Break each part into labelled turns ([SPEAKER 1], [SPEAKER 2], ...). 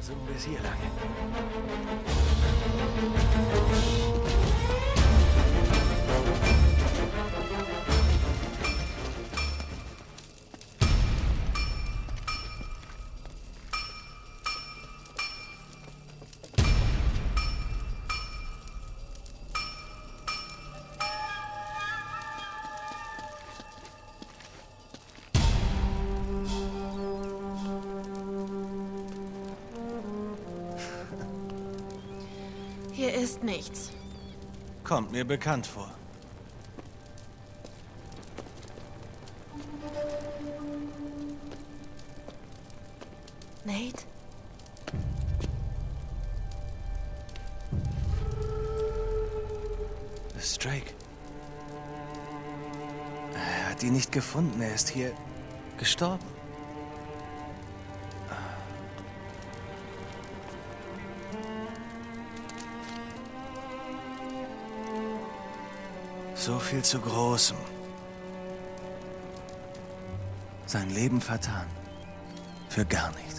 [SPEAKER 1] Versuchen wir es hier lang.
[SPEAKER 2] Hier ist nichts.
[SPEAKER 1] Kommt mir bekannt vor.
[SPEAKER 2] Nate?
[SPEAKER 1] Das ist Drake. Er hat ihn nicht gefunden. Er ist hier gestorben. So viel zu Großem. Sein Leben vertan. Für gar nichts.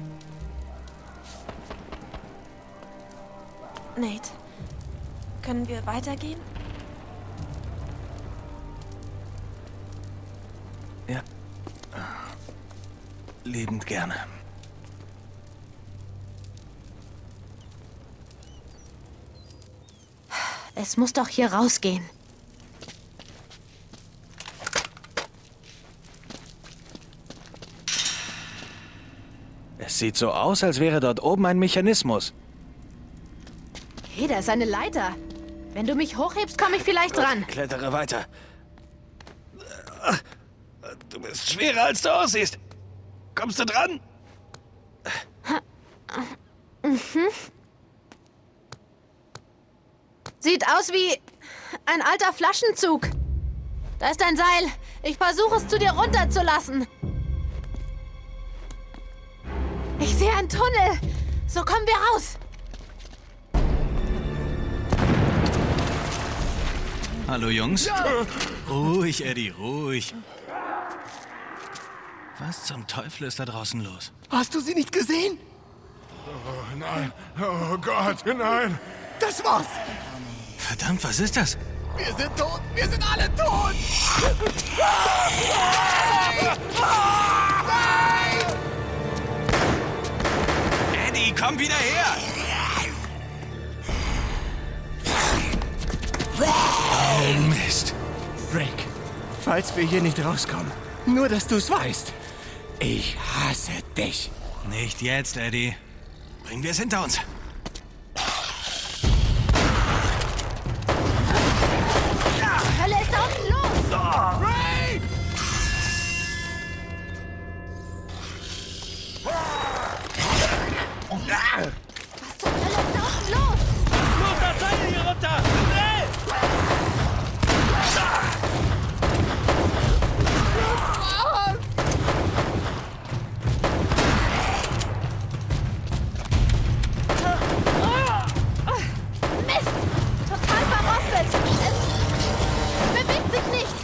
[SPEAKER 2] Nate, können wir weitergehen?
[SPEAKER 1] Ja. Liebend gerne.
[SPEAKER 2] Es muss doch hier rausgehen.
[SPEAKER 1] Es sieht so aus, als wäre dort oben ein Mechanismus.
[SPEAKER 2] Hey, da ist eine Leiter. Wenn du mich hochhebst, komme ich vielleicht dran.
[SPEAKER 1] Klettere weiter. Du bist schwerer, als du aussiehst. Kommst du dran?
[SPEAKER 2] Sieht aus wie ein alter Flaschenzug. Da ist ein Seil. Ich versuche es zu dir runterzulassen. Ich sehe einen Tunnel. So kommen wir raus.
[SPEAKER 1] Hallo, Jungs. Ja. Ruhig, Eddie, ruhig. Was zum Teufel ist da draußen los?
[SPEAKER 3] Hast du sie nicht gesehen?
[SPEAKER 4] Oh nein. Oh Gott, nein.
[SPEAKER 3] Das war's.
[SPEAKER 1] Verdammt, was ist das?
[SPEAKER 3] Wir sind tot. Wir sind alle tot.
[SPEAKER 1] Eddie, komm wieder her! Oh, Mist.
[SPEAKER 3] Drake, falls wir hier nicht rauskommen, nur dass du's weißt. Ich hasse dich.
[SPEAKER 1] Nicht jetzt, Eddie. Bringen wir es hinter uns.
[SPEAKER 2] Hölle ist da unten los.
[SPEAKER 3] Drake!
[SPEAKER 2] Was zur Hölle ist da unten los?
[SPEAKER 3] Los, das Seil hier runter! Schnell!
[SPEAKER 2] Mist! Total verrostet. Es bewegt sich nicht.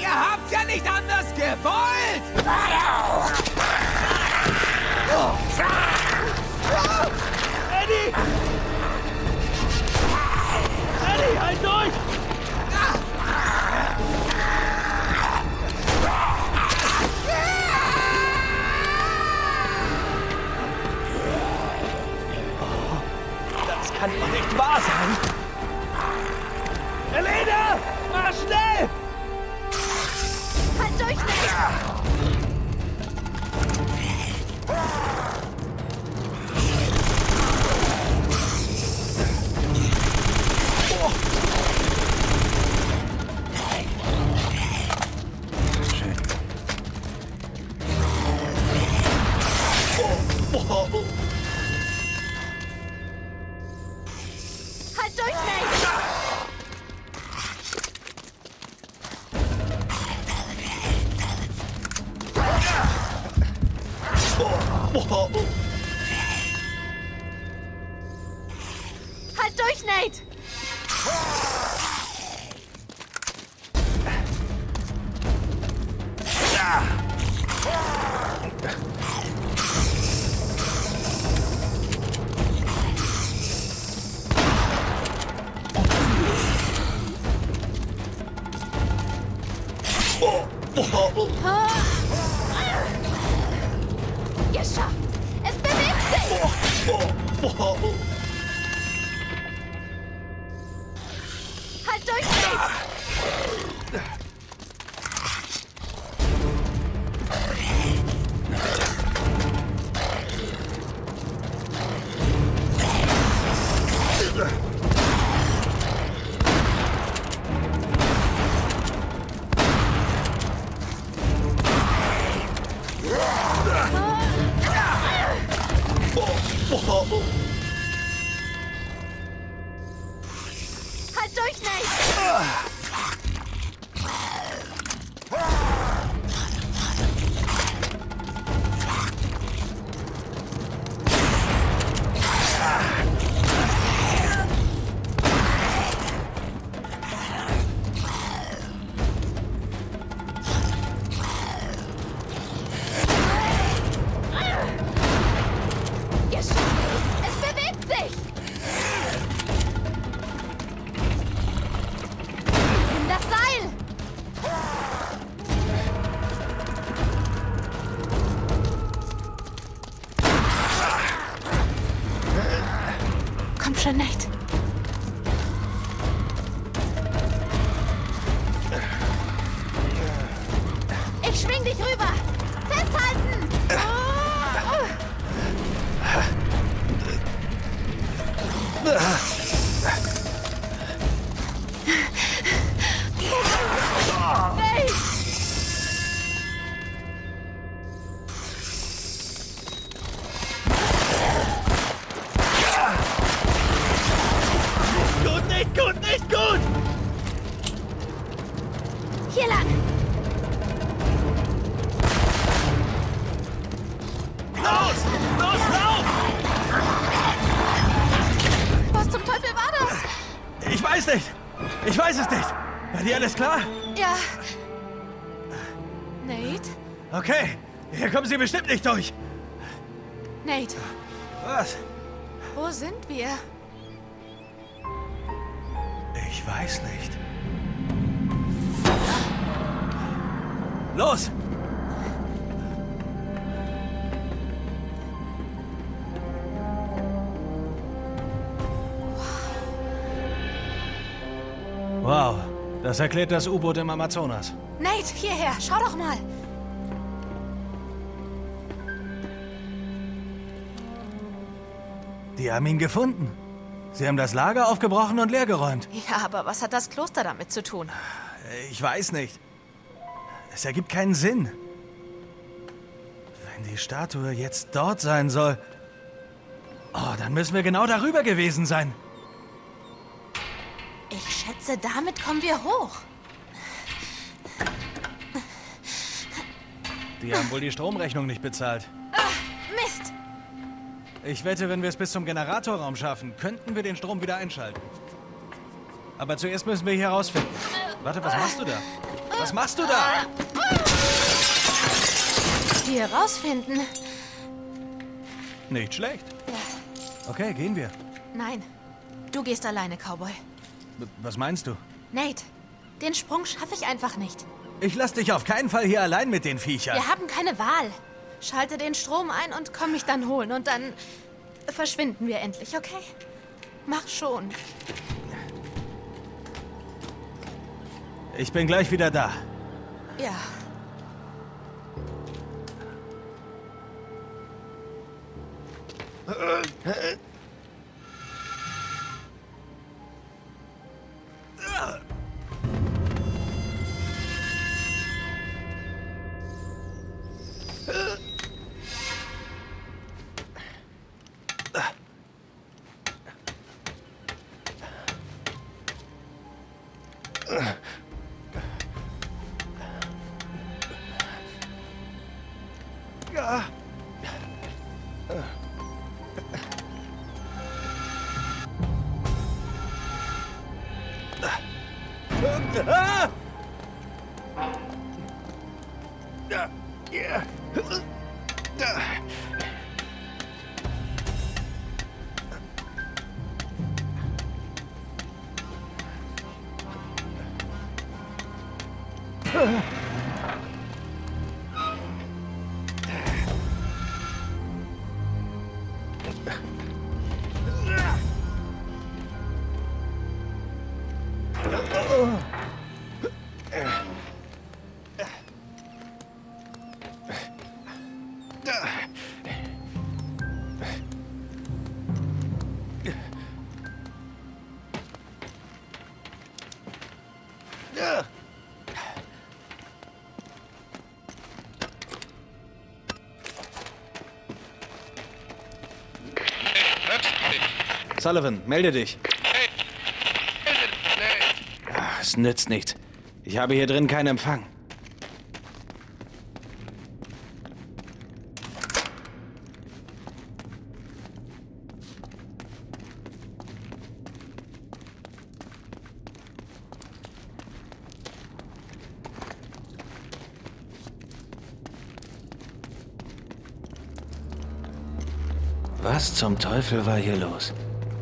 [SPEAKER 3] Ihr habt's ja nicht anders gewollt!
[SPEAKER 5] Eddie! Eddie, halt durch! Das kann doch nicht wahr sein! Elena! Mach schnell!
[SPEAKER 2] Halt durch, Nate!
[SPEAKER 1] Schön.
[SPEAKER 2] Halt durch, Nate! Halt durch, Nate! Geschafft! Es bewegt sich! Halt durch, Nate! Halt durch, Nate! Geschafft! Es bewegt sich! Nimm das Seil! Komm schon, Nate. Ich schwing dich rüber! Festhalten! Nate!
[SPEAKER 5] Gut, nicht gut, nicht gut!
[SPEAKER 2] Hier lang!
[SPEAKER 5] Los! Los, lauf!
[SPEAKER 2] Was zum Teufel war das?
[SPEAKER 5] Ich weiß nicht! Ich weiß es nicht! Bei dir alles klar?
[SPEAKER 2] Ja. Nate?
[SPEAKER 5] Okay, hier kommen Sie bestimmt nicht durch.
[SPEAKER 2] Nate,
[SPEAKER 5] Was?
[SPEAKER 2] wo sind wir?
[SPEAKER 5] Ich weiß nicht. Los!
[SPEAKER 1] Wow, das erklärt das U-Boot im Amazonas.
[SPEAKER 2] Nate, hierher, schau doch mal.
[SPEAKER 1] Die haben ihn gefunden. Sie haben das Lager aufgebrochen und leergeräumt.
[SPEAKER 2] Ja, aber was hat das Kloster damit zu tun?
[SPEAKER 1] Ich weiß nicht. Es ergibt keinen Sinn. Wenn die Statue jetzt dort sein soll... Oh, dann müssen wir genau darüber gewesen sein.
[SPEAKER 2] Ich schätze, damit kommen wir hoch.
[SPEAKER 1] Die haben wohl die Stromrechnung nicht bezahlt.
[SPEAKER 2] Mist!
[SPEAKER 1] Ich wette, wenn wir es bis zum Generatorraum schaffen, könnten wir den Strom wieder einschalten. Aber zuerst müssen wir hier rausfinden. Warte, was machst du da? Was machst du da?
[SPEAKER 2] Hier rausfinden.
[SPEAKER 1] Nicht schlecht.
[SPEAKER 2] Ja.
[SPEAKER 1] Okay, gehen wir.
[SPEAKER 2] Nein, du gehst alleine, Cowboy.
[SPEAKER 1] Was meinst du?
[SPEAKER 2] Nate, den Sprung schaffe ich einfach nicht.
[SPEAKER 1] Ich lass dich auf keinen Fall hier allein mit den Viechern.
[SPEAKER 2] Wir haben keine Wahl. Schalte den Strom ein und komm mich dann holen. Und dann verschwinden wir endlich, okay? Mach schon.
[SPEAKER 1] Ich bin gleich wieder da.
[SPEAKER 2] Ja.
[SPEAKER 1] Sullivan, melde dich. Es nützt nichts. Ich habe hier drin keinen Empfang. Was zum Teufel war hier los?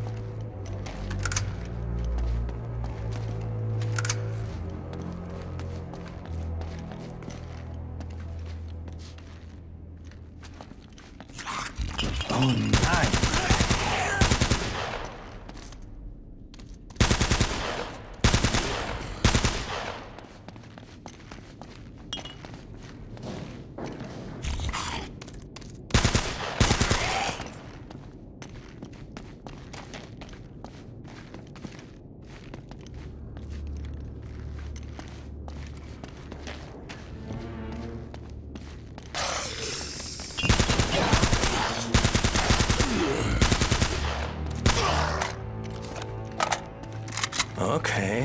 [SPEAKER 1] Oh nein! Okay.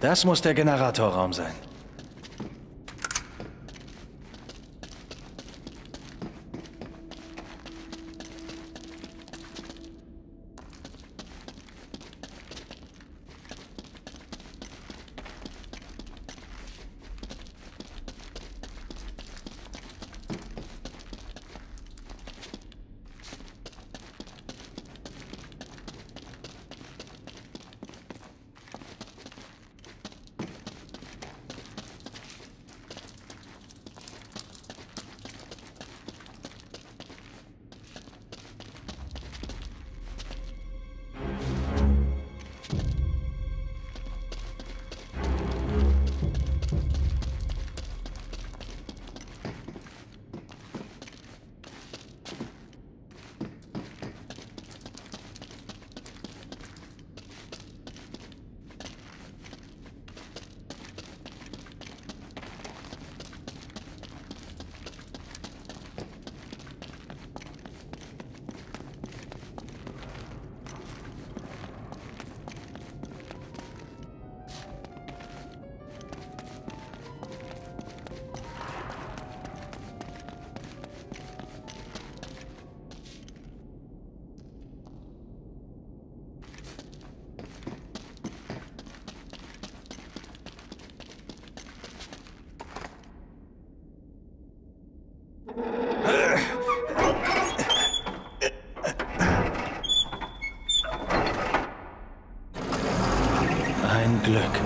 [SPEAKER 1] Das muss der Generatorraum sein. Ein Glück.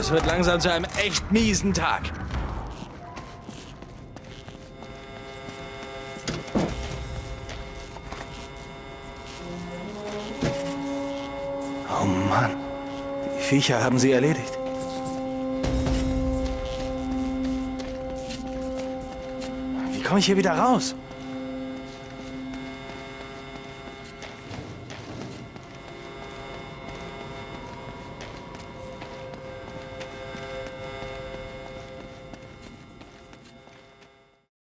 [SPEAKER 1] Das wird langsam zu einem echt miesen Tag. Oh Mann. Die Viecher haben sie erledigt. Wie komme ich hier wieder raus?